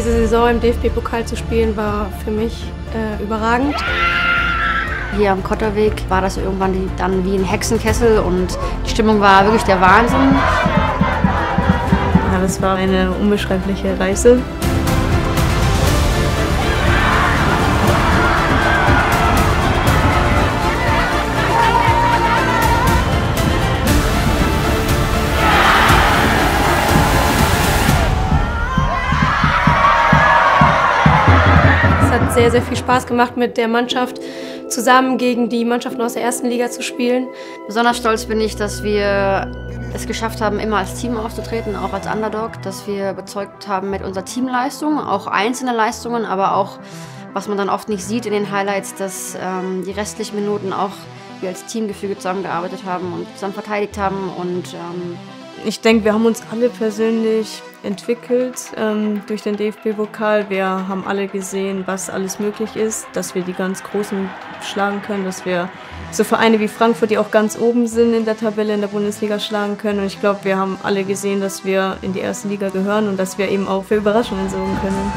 diese Saison im DFB-Pokal zu spielen, war für mich überragend. Hier am Kotterweg war das irgendwann dann wie ein Hexenkessel und die Stimmung war wirklich der Wahnsinn. Ja, das war eine unbeschreibliche Reise. Es hat sehr, sehr viel Spaß gemacht, mit der Mannschaft zusammen gegen die Mannschaften aus der ersten Liga zu spielen. Besonders stolz bin ich, dass wir es geschafft haben, immer als Team aufzutreten, auch als Underdog, dass wir überzeugt haben mit unserer Teamleistung, auch einzelne Leistungen, aber auch, was man dann oft nicht sieht in den Highlights, dass die restlichen Minuten auch wir als Teamgefüge zusammengearbeitet haben und zusammen verteidigt haben. Und ich denke, wir haben uns alle persönlich entwickelt durch den DFB-Pokal. Wir haben alle gesehen, was alles möglich ist, dass wir die ganz Großen schlagen können, dass wir so Vereine wie Frankfurt, die auch ganz oben sind in der Tabelle in der Bundesliga, schlagen können. Und ich glaube, wir haben alle gesehen, dass wir in die erste Liga gehören und dass wir eben auch für Überraschungen sorgen können.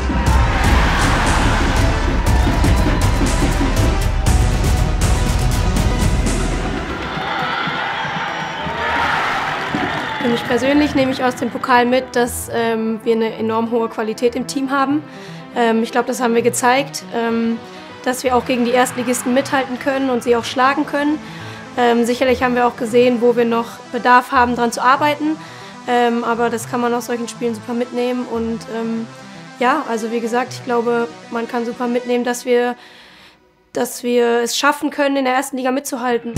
Für mich persönlich nehme ich aus dem Pokal mit, dass wir eine enorm hohe Qualität im Team haben. Ich glaube, das haben wir gezeigt, dass wir auch gegen die Erstligisten mithalten können und sie auch schlagen können. Sicherlich haben wir auch gesehen, wo wir noch Bedarf haben, daran zu arbeiten. Aber das kann man aus solchen Spielen super mitnehmen. Und ja, also wie gesagt, ich glaube, man kann super mitnehmen, dass wir es schaffen können, in der ersten Liga mitzuhalten.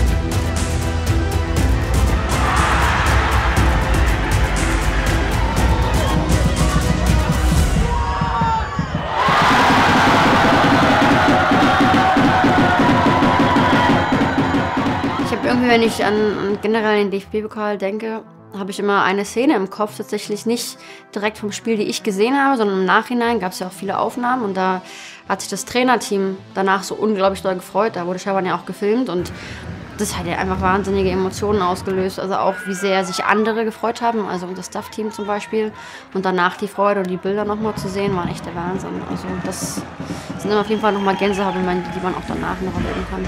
Irgendwie, wenn ich an generell den DFB-Pokal denke, habe ich immer eine Szene im Kopf, tatsächlich nicht direkt vom Spiel, die ich gesehen habe, sondern im Nachhinein gab es ja auch viele Aufnahmen und da hat sich das Trainerteam danach so unglaublich doll gefreut. Da wurde Schaban ja auch gefilmt und das hat ja einfach wahnsinnige Emotionen ausgelöst. Also auch, wie sehr sich andere gefreut haben, also unser Staff-Team zum Beispiel. Und danach die Freude und die Bilder nochmal zu sehen, war echt der Wahnsinn. Also das sind auf jeden Fall nochmal Gänsehautmomente, die man auch danach noch erleben kann.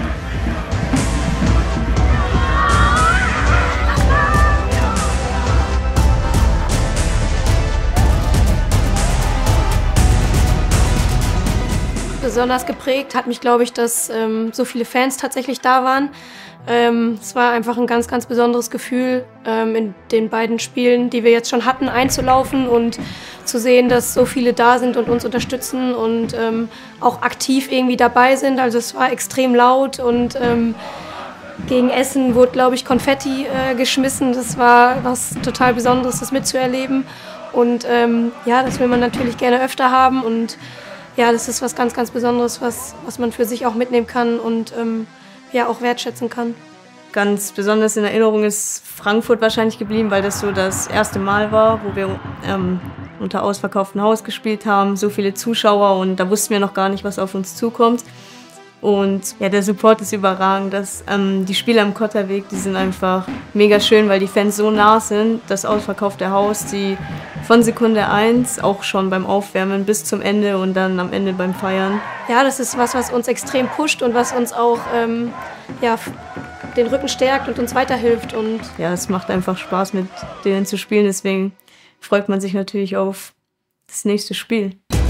Besonders geprägt hat mich, glaube ich, dass so viele Fans tatsächlich da waren. Es war einfach ein ganz, ganz besonderes Gefühl, in den beiden Spielen, die wir jetzt schon hatten, einzulaufen und zu sehen, dass so viele da sind und uns unterstützen und auch aktiv irgendwie dabei sind. Also es war extrem laut und gegen Essen wurde, glaube ich, Konfetti geschmissen. Das war was total Besonderes, das mitzuerleben. Und ja, das will man natürlich gerne öfter haben und ja, das ist was ganz, ganz Besonderes, was man für sich auch mitnehmen kann und ja, auch wertschätzen kann. Ganz besonders in Erinnerung ist Frankfurt wahrscheinlich geblieben, weil das so das erste Mal war, wo wir unter ausverkauftem Haus gespielt haben, so viele Zuschauer und da wussten wir noch gar nicht, was auf uns zukommt. Und ja, der Support ist überragend. Die Spiele am Kotterweg, die sind einfach mega schön, weil die Fans so nah sind. Das ausverkaufte Haus, die von Sekunde 1, auch schon beim Aufwärmen bis zum Ende und dann am Ende beim Feiern. Ja, das ist was uns extrem pusht und was uns auch ja, den Rücken stärkt und uns weiterhilft. Und ja, es macht einfach Spaß, mit denen zu spielen. Deswegen freut man sich natürlich auf das nächste Spiel.